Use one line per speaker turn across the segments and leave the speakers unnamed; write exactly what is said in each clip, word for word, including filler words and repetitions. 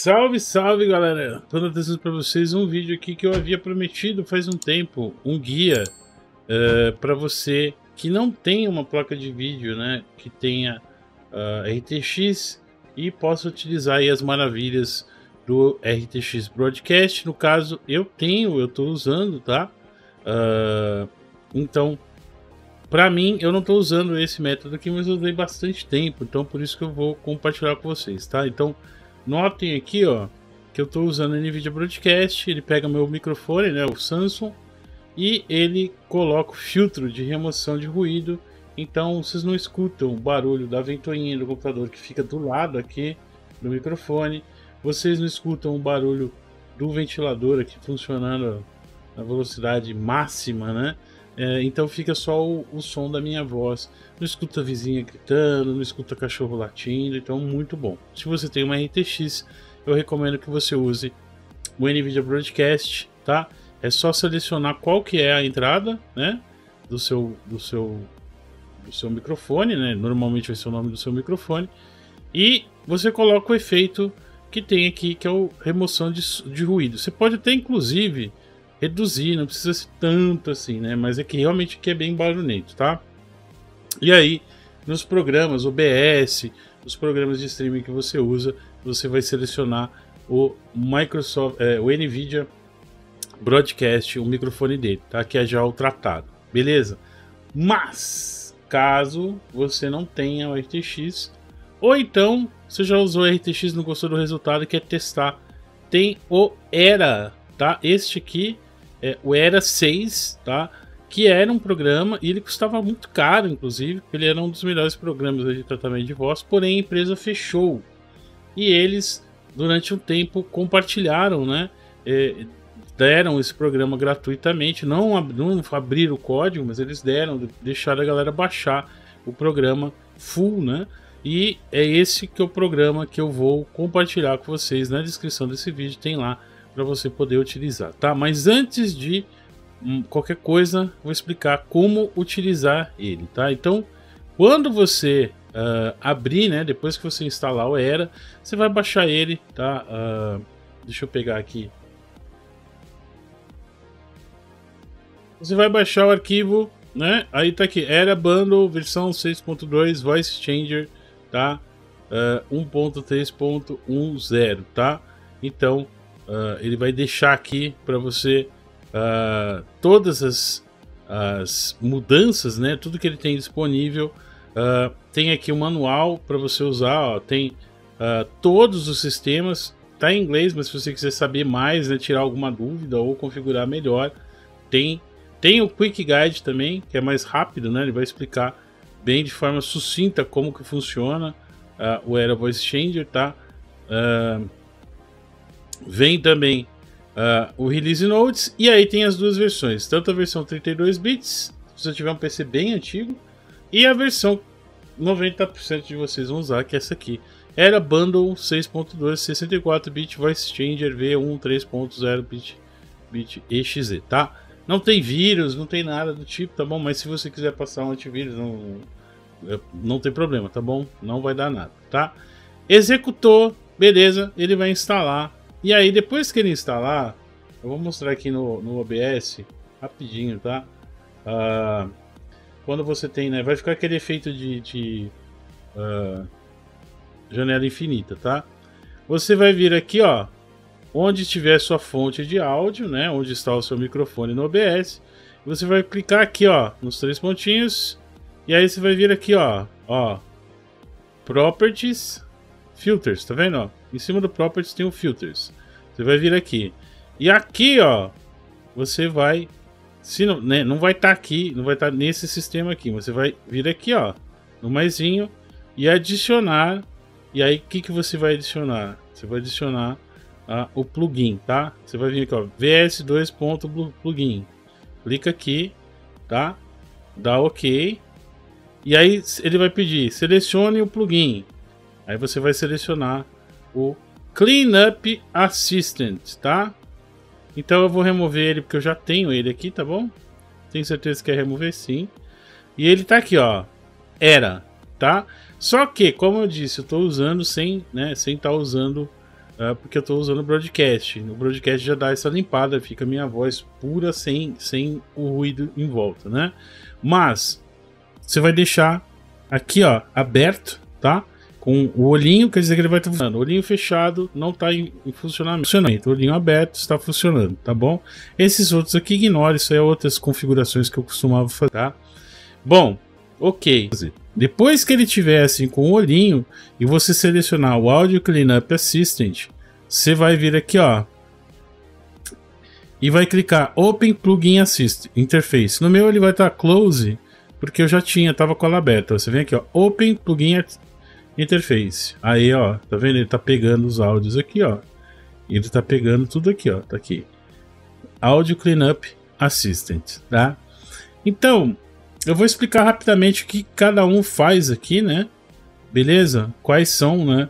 Salve, salve galera! Estou trazendo para vocês um vídeo aqui que eu havia prometido faz um tempo, um guia uh, para você que não tem uma placa de vídeo, né, que tenha uh, R T X e possa utilizar aí as maravilhas do R T X Broadcast. No caso, eu tenho, eu estou usando, tá? Uh, então, para mim, eu não estou usando esse método aqui, mas eu usei bastante tempo, então por isso que eu vou compartilhar com vocês, tá? Então, notem aqui, ó, que eu estou usando o NVIDIA Broadcast. Ele pega meu microfone, né, o Samsung, e ele coloca o filtro de remoção de ruído. Então vocês não escutam o barulho da ventoinha do computador que fica do lado aqui do microfone. Vocês não escutam o barulho do ventilador aqui funcionando na velocidade máxima, né? É, então fica só o, o som da minha voz. Não escuta a vizinha gritando, não escuta cachorro latindo, então muito bom. Se você tem uma R T X, eu recomendo que você use o NVIDIA Broadcast, tá? É só selecionar qual que é a entrada, né, do seu, do seu, do seu microfone, né? Normalmente vai ser o nome do seu microfone, e você coloca o efeito que tem aqui, que é o remoção de, de ruído. Você pode até inclusive reduzir, não precisa ser tanto assim, né? Mas é que realmente aqui é bem barulhento, tá? E aí, nos programas O B S, os programas de streaming que você usa, você vai selecionar o Microsoft, é, o NVIDIA Broadcast, o microfone dele, tá? Que é já o tratado, beleza? Mas, caso você não tenha o R T X, ou então você já usou o R T X e não gostou do resultado e quer testar, tem o Era, tá? Este aqui é o Era seis, tá? Que era um programa e ele custava muito caro, inclusive, porque ele era um dos melhores programas de tratamento de voz, porém a empresa fechou. E eles, durante um tempo, compartilharam, né? É, deram esse programa gratuitamente, não, ab não abriram o código, mas eles deram, deixaram a galera baixar o programa full, né? E é esse que é o programa que eu vou compartilhar com vocês na descrição desse vídeo, tem lá para você poder utilizar, tá? Mas antes de hum, qualquer coisa, vou explicar como utilizar ele, tá? Então, quando você uh, abrir, né, depois que você instalar o Era, você vai baixar ele, tá? Uh, deixa eu pegar aqui. Você vai baixar o arquivo, né? Aí tá aqui, Era Bundle versão seis ponto dois Voice Changer, tá? Uh, um ponto três ponto dez, tá? Então, Uh, ele vai deixar aqui para você uh, todas as, as mudanças, né? Tudo que ele tem disponível. Uh, tem aqui o um manual para você usar, ó, tem uh, todos os sistemas. Tá em inglês, mas se você quiser saber mais, né, tirar alguma dúvida ou configurar melhor, tem tem o Quick Guide também, que é mais rápido, né? Ele vai explicar bem de forma sucinta como que funciona uh, o Era Voice Changer, tá? Uh, Vem também uh, o Release Notes, e aí tem as duas versões, tanto a versão trinta e dois bits, se você tiver um P C bem antigo, e a versão noventa por cento de vocês vão usar, que é essa aqui, Era Bundle seis ponto dois sessenta e quatro bit Voice Changer V um três ponto zero bit, bit E X Z, tá? Não tem vírus, não tem nada do tipo, tá bom? Mas se você quiser passar um antivírus, não, não tem problema, tá bom? Não vai dar nada, tá? Executou, beleza, ele vai instalar. E aí, depois que ele instalar, eu vou mostrar aqui no, no O B S, rapidinho, tá? Uh, quando você tem, né? Vai ficar aquele efeito de, de uh, janela infinita, tá? Você vai vir aqui, ó, onde tiver sua fonte de áudio, né? Onde está o seu microfone no O B S. Você vai clicar aqui, ó, nos três pontinhos. E aí você vai vir aqui, ó, ó, Properties, Filters, tá vendo, ó? Em cima do Properties tem o Filters. Você vai vir aqui. E aqui, ó, você vai... Se não, né, não vai estar tá aqui, não vai estar tá nesse sistema aqui. Você vai vir aqui, ó, no maisinho e adicionar. E aí, o que, que você vai adicionar? Você vai adicionar ah, o plugin, tá? Você vai vir aqui, ó, V S dois ponto plugin. Clica aqui, tá? Dá OK. E aí, ele vai pedir, selecione o plugin. Aí você vai selecionar o Cleanup Assistant, tá? Então eu vou remover ele porque eu já tenho ele aqui, tá bom? Tenho certeza que quer remover, sim. E ele tá aqui, ó, Era, tá? Só que, como eu disse, eu tô usando sem, né, sem estar usando uh, porque eu estou usando o Broadcast. No Broadcast já dá essa limpada, fica a minha voz pura, sem, sem o ruído em volta, né? Mas você vai deixar aqui, ó, aberto, tá? Com o olhinho, quer dizer que ele vai estar funcionando. O olhinho fechado não está em, em funcionamento. O olhinho aberto está funcionando, tá bom? Esses outros aqui, ignore, isso aí é outras configurações que eu costumava fazer, tá? Bom, ok. Depois que ele tiver assim com o olhinho e você selecionar o Audio Cleanup Assistant, você vai vir aqui, ó, e vai clicar Open Plugin Assist Interface. No meu ele vai estar Close, porque eu já tinha, tava com ela aberta. Você vem aqui, ó, Open Plugin Interface. Aí, ó, tá vendo? Ele tá pegando os áudios aqui, ó. Ele tá pegando tudo aqui, ó, tá aqui. Audio Cleanup Assistant, tá? Então, eu vou explicar rapidamente o que cada um faz aqui, né? Beleza? Quais são, né?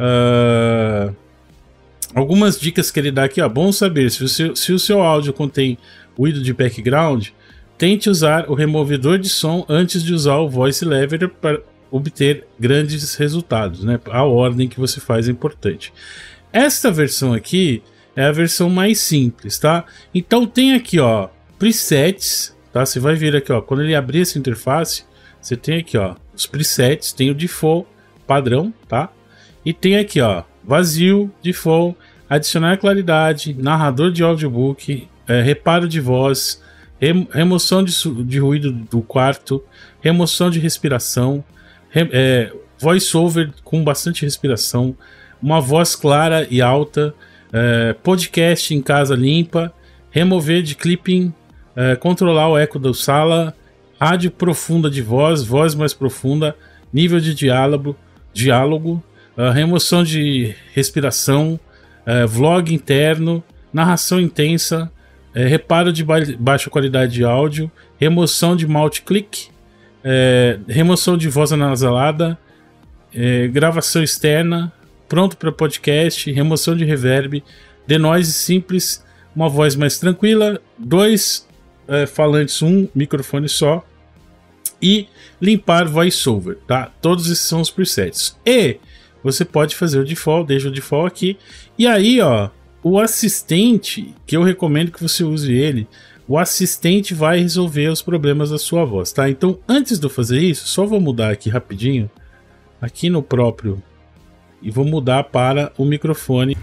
Uh, algumas dicas que ele dá aqui, ó. Bom saber, se o seu, se o seu áudio contém ruído de background, tente usar o removedor de som antes de usar o Voice Leveler para obter grandes resultados, né? A ordem que você faz é importante. Esta versão aqui é a versão mais simples, tá? Então tem aqui, ó, presets. Tá? Você vai vir aqui, ó, quando ele abrir essa interface, você tem aqui, ó, os presets, tem o default padrão, tá? E tem aqui, ó, vazio, default, adicionar claridade, narrador de audiobook, é, reparo de voz, rem remoção de, de ruído do quarto, remoção de respiração, re é, voice-over com bastante respiração, uma voz clara e alta, é, podcast em casa limpa, remover de clipping, É, controlar o eco da sala, rádio profunda de voz, voz mais profunda, nível de diálogo, diálogo, uh, remoção de respiração, uh, vlog interno, narração intensa, uh, reparo de ba baixa qualidade de áudio, remoção de multi-click, uh, remoção de voz anasalada, uh, gravação externa, pronto para podcast, remoção de reverb, denoise simples, uma voz mais tranquila, dois É, falantes, um microfone só, e limpar voiceover, tá? Todos esses são os presets. E você pode fazer o default, deixa o default aqui. E aí, ó, o assistente, que eu recomendo que você use ele, o assistente vai resolver os problemas da sua voz, tá? Então, antes de eu fazer isso, só vou mudar aqui rapidinho, aqui no próprio, e vou mudar para o microfone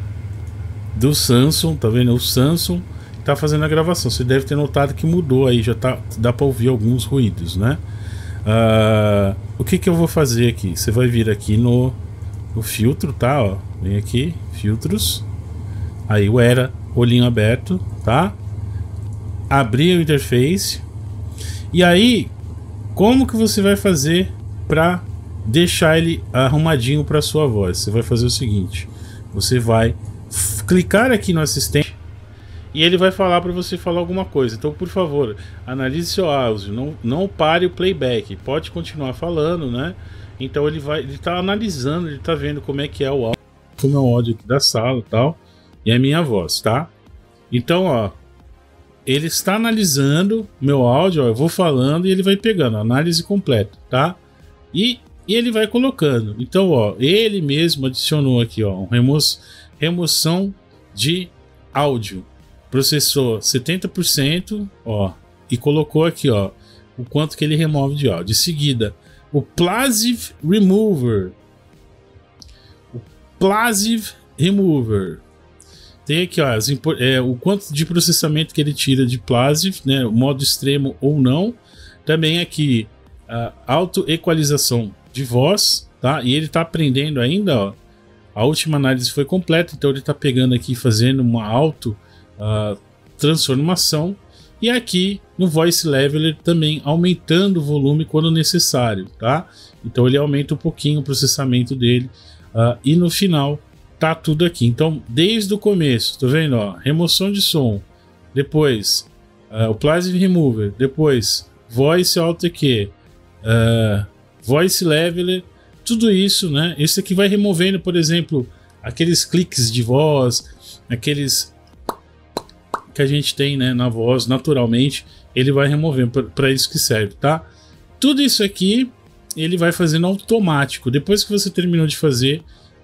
do Samsung, tá vendo? O Samsung tá fazendo a gravação, você deve ter notado que mudou aí, já tá, dá para ouvir alguns ruídos, né? Uh, o que que eu vou fazer aqui? Você vai vir aqui no, no filtro, tá? Ó, vem aqui, filtros, aí o era, olhinho aberto, tá? Abrir o interface, e aí, como que você vai fazer para deixar ele arrumadinho para sua voz? Você vai fazer o seguinte, você vai clicar aqui no assistente, e ele vai falar para você falar alguma coisa. Então, por favor, analise seu áudio, não, não pare o playback, pode continuar falando, né? Então ele vai, ele tá analisando, ele tá vendo como é que é o áudio, como é o áudio aqui da sala e tal, e a minha voz, tá? Então, ó, ele está analisando meu áudio, ó, eu vou falando e ele vai pegando, análise completa, tá? E, e ele vai colocando. Então, ó, ele mesmo adicionou aqui, ó, um remo remoção de áudio. Processou setenta por cento, ó, e colocou aqui, ó, o quanto que ele remove de áudio. De seguida, o Plosive Remover. O Plosive Remover. Tem aqui, ó, as, é, o quanto de processamento que ele tira de Plosive, né, o modo extremo ou não. Também aqui, a auto-equalização de voz, tá? E ele tá aprendendo ainda, ó. A última análise foi completa, então ele tá pegando aqui, fazendo uma auto Uh, transformação, e aqui no Voice Leveler também aumentando o volume quando necessário, tá? Então ele aumenta um pouquinho o processamento dele, uh, e no final tá tudo aqui. Então desde o começo, tô vendo, ó, remoção de som, depois uh, o Plosive Remover, depois Voice Auto E Q, uh, Voice Leveler, tudo isso, né? Esse aqui vai removendo, por exemplo, aqueles cliques de voz, aqueles que a gente tem, né, na voz naturalmente, ele vai removendo, para isso que serve, tá? Tudo isso aqui ele vai fazendo automático. Depois que você terminou de fazer,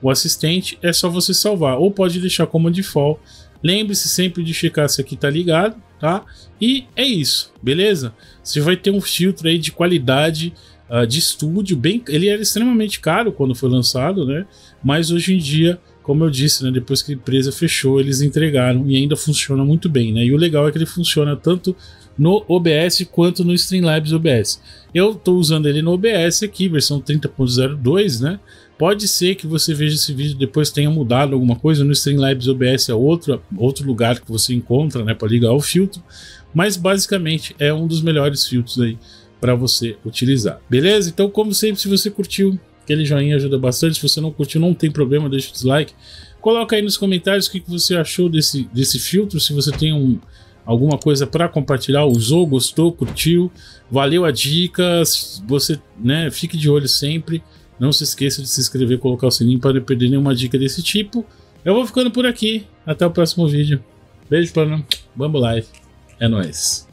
o assistente, é só você salvar, ou pode deixar como default. Lembre-se sempre de checar se aqui tá ligado, tá? E é isso, beleza? Você vai ter um filtro aí de qualidade uh, de estúdio, bem, ele era extremamente caro quando foi lançado, né? Mas hoje em dia, como eu disse, né, depois que a empresa fechou, eles entregaram e ainda funciona muito bem, né? E o legal é que ele funciona tanto no O B S quanto no Streamlabs O B S. Eu estou usando ele no O B S aqui, versão trinta ponto zero dois, né? Pode ser que você veja esse vídeo depois tenha mudado alguma coisa. No Streamlabs O B S é outro, outro lugar que você encontra, né, para ligar o filtro, mas basicamente é um dos melhores filtros aí para você utilizar, beleza? Então, como sempre, se você curtiu, aquele joinha ajuda bastante. Se você não curtiu, não tem problema, deixa o dislike. Coloca aí nos comentários o que você achou desse, desse filtro, se você tem um, alguma coisa para compartilhar, usou, gostou, curtiu, valeu a dica. Você, né, fique de olho sempre. Não se esqueça de se inscrever e colocar o sininho para não perder nenhuma dica desse tipo. Eu vou ficando por aqui. Até o próximo vídeo. Beijo, plano. Vamos live. É nóis.